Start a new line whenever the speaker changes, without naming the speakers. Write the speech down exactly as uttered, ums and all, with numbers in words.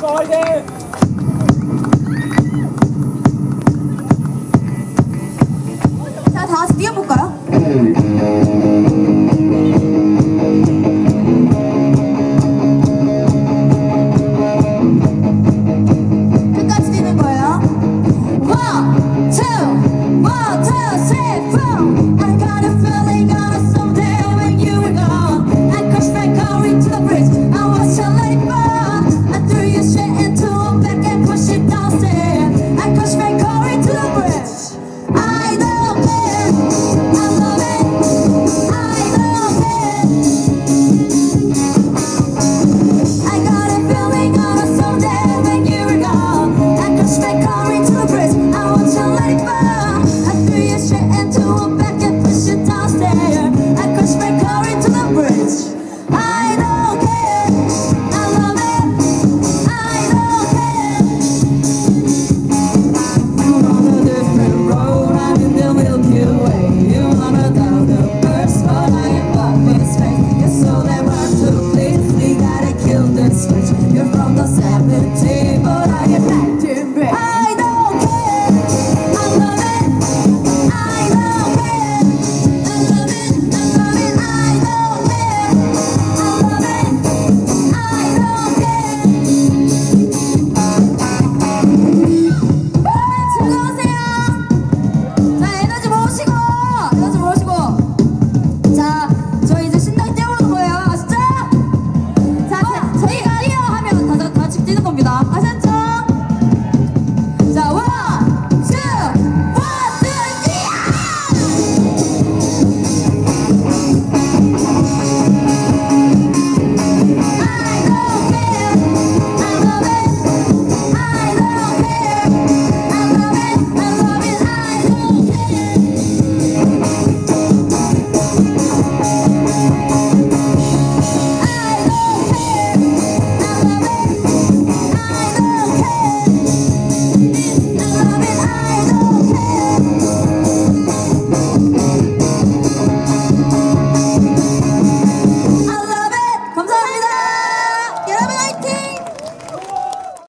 자, 다 같이 뛰어볼까요? 끝까지 뛰는 거예요. One, two, one, two, three, four. I got a feeling on a someday when you were gone. I crashed my car into the bridge. I was your labor. I threw your shit into a bag and pushed it downstairs. I crashed my car into the bridge. I don't care. I love it. I don't care. I got a feeling on a someday when you were gone. I crashed my car into the bridge. I want you let it burn. I threw your shit into a bag and pushed it downstairs. I crashed my car into the bridge. I don't care. I love it. I don't care. You're on a different road. I'm in the Milky Way. You're on a down the first, but I am back in space. You're so damn hard to please. We gotta kill this switch. You're from the seventies, but I am acting big. I don't care. I love it. I don't care. I love it. I love it. I don't care. I love it. I don't care. 즐거우세요. 자, 에너지 모으시고, 에너지 모으시고. 자, 저희 이제 신나게 뛰어보는 거예요. 아시죠? 자, 자, 저희가